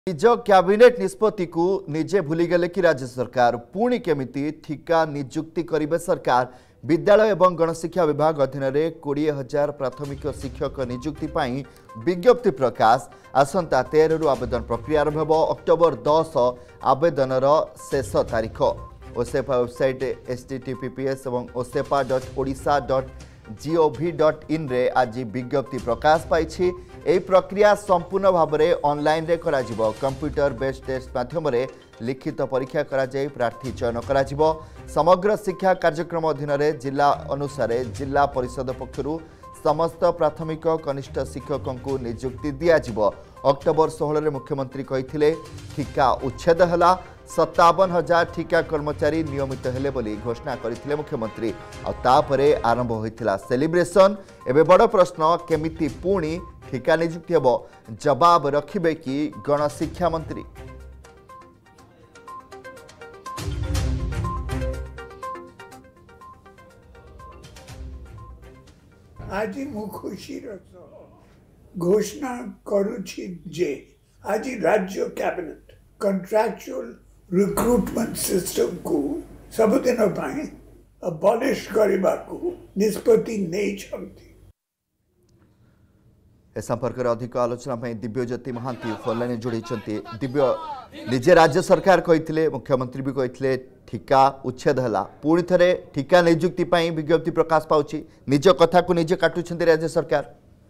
निज कैबिनेट निष्पत्ति को निजे भूलीगले कि राज्य सरकार पुणी केमिति ठिका नियुक्ति करिवे सरकार। विद्यालय एवं गणशिक्षा विभाग अधीन 20,000 प्राथमिक शिक्षक नियुक्ति पाई विज्ञप्ति प्रकाश। आसंता 13 रु आवेदन प्रक्रिया आरंभ हो। अक्टोबर 10 आवेदनर शेष तारीख। ओसेपा वेबसाइट https और osepa.odisha.gov.in रे आज विज्ञप्ति प्रकाश पाई। यह प्रक्रिया संपूर्ण भाव में ऑनलाइन रे करा जिवो। कंप्यूटर बेस्ड टेस्ट माध्यम लिखित परीक्षा करा जाय प्रार्थी चयन करा जिवो। समग्र शिक्षा कार्यक्रम अधीन जिला अनुसार जिला परिषद पक्षरु समस्त प्राथमिक कनिष्ठ शिक्षकों को नियुक्ति दिया जिवो। अक्टोबर 16 मुख्यमंत्री कहिथिले ठिका उच्छेद हला। 57,000 ठिका कर्मचारी नियमित हेले बोली घोषणा करथिले मुख्यमंत्री। तापरे आरंभ होइथिला सेलिब्रेशन। एबे बड़ प्रश्न केमिति पुणी ठिका नियुक्ति हेबो, जवाब रखिबे कि गणशिक्षा मंत्री। आज मु खुशी घोषणा करुछि जे आज राज्य कैबिनेट कॉन्ट्रैक्चुअल रिक्रूटमेंट सिस्टम को सबुदिन पाए अबॉलिश करबा को निष्पत्ति नहीं छंती। ए संपर्क में अधिक आलोचना दिव्यज्योति महांती फोनलाइन जोड़ी। दिव्य निजे राज्य सरकार कही मुख्यमंत्री भी कही ठिका उच्छेद है पुणी थे ठिका नियुक्ति विज्ञप्ति प्रकाश पाउछि। निज कथा को निजे काटुछंती राज्य सरकार।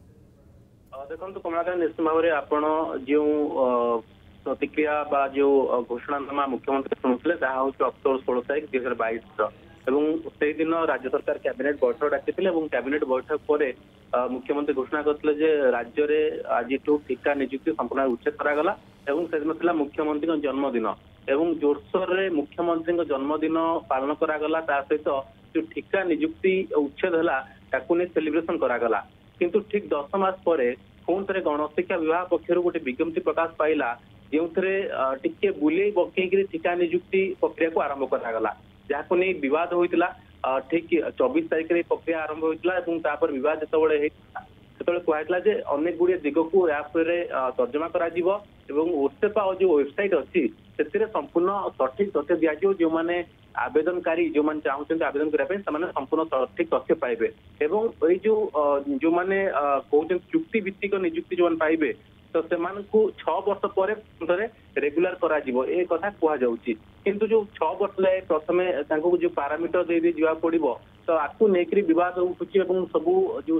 देखो कमलाकांत निश्चित भाव में आपण जो प्रतिक्रिया बा जो घोषणानामा मुख्यमंत्री शुणुले जहाँ हूँ अक्टोबर 16 तारीख 2022 से दिन राज्य सरकार कैबिनेट बैठक डाकी कैबिनेट बैठक पर मुख्यमंत्री घोषणा करते राज्य में आज ठिका नियुक्ति संपूर्ण उच्छेद करागला। से मुख्यमंत्री जन्मदिन एवं जोरसोर रे मुख्यमंत्री जन्मदिन पालन करागला। सहित जो ठिका नियुक्ति उच्छेद है सेलिब्रेशन करागला। किंतु ठीक 10 मास पर पुणी थे गणशिक्षा विभाग पक्षर गोटे विज्ञप्ति प्रकाश पाइला जो टिके बुले बकई ठिका नियुक्ति प्रक्रिया को आरंभ करागला। जहाँ नहीं विवाद होता ठीक 24 तारीख में प्रक्रिया आरंभ होता विवाद जो कहला अनेक गुड़िया दिग को तर्जमा करा ओसेपा और जो वेबसाइट अच्छी से संपूर्ण सठिक तथ्य दिज्व जो मैंने आवेदनकारी जो मैंने चाहते आवेदन करने संपूर्ण सठिक तथ्य पाइबे। एवं जो मैंने कहते चुक्ति भित्तिक नियुक्ति जो पाइबे तो से 6 वर्ष पर रेगुलर करा ए कथा कहुच्छी। किंतु जो 6 वर्ष जाए प्रथम जो पारामीटर दे दी जा पड़ो तो आपको लेकर विवाद उठुची। सबू जो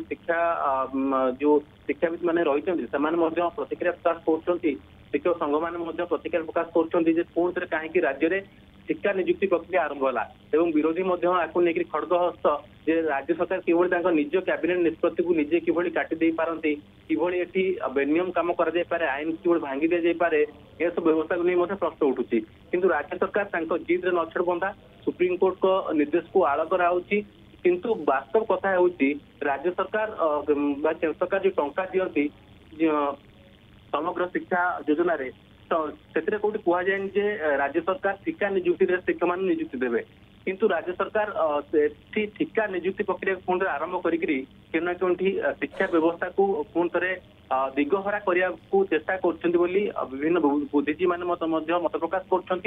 शिक्षाविद मैंने रही प्रतिक्रिया प्रकाश कर शिक्षक संघ मैंने प्रतिक्रिया प्रकाश कर पुणी थे कहीं राज्य में ठिका नियुक्ति प्रक्रिया आरंभ है। विरोधी आपको लेकर खड़गहस्त जे राज्य सरकार किभली निज कैबिनेट निष्पत्ति को निजे किभली काटी दे पारती किभली एठी बेनियम काम करा जाय पारे आईन किभली भांगी दे जाय पारे ए सब व्यवस्था को नहीं प्रश्न उठुची। किंतु राज्य सरकार जिद रे नछड़ बंधा सुप्रीम कोर्ट को निर्देश को आड़ कराउची। किंतु वास्तव कथा होची राज्य सरकार केंद्र सरकार जो टंका दियंती समग्र शिक्षा योजना रे तो से कौटी कहुए राज्य सरकार ठिका नियुक्ति शिक्षक मान नियुक्ति देवे। किंतु राज्य सरकार ठिका नियुक्ति प्रक्रिया पुणी आरंभ करी शिक्षा व्यवस्था को पुणी थे दिगहरा करने को चेष्टा कर विभिन्न बुद्धिजीवी मैंने मत प्रकाश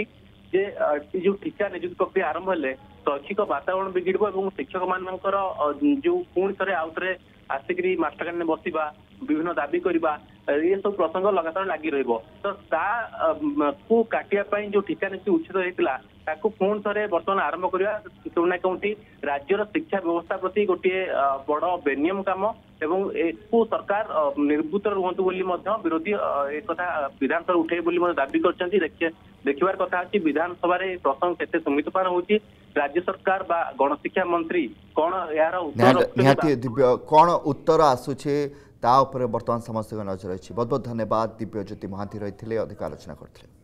कर जो ठिका नियुक्ति प्रक्रिया आरंभ हेले शैक्षिक वातावरण बिगड़ और शिक्षक मानकर जो पुणी थे आउ थे आसिक मास्टरकानी बसवा विभिन्न दाबी करवा ये सब प्रसंग लगातार लगी रही तो काटिया जो ठिका नीति उच्छेद होता पुणी थे बर्तमान आरंभ करवा कौना कौटी राज्यर शिक्षा व्यवस्था प्रति गोटे बड़ बेनियम कम एवं एकू सरकार निर्भूत रुहतु विरोधी एक कथा विधानसभा उठे दाबी कर देखिबार कथा अच्छी विधानसभा प्रसंग केते समितपान होची राज्य सरकार बा गणशिक्षा मंत्री कौन यार दिव्य कौन उत्तर आसुचे ता ऊपर बर्तमान समस्त नजर रही। बहुत बहुत धन्यवाद दिव्यज्योति महांती रही अधिक आलोचना करते।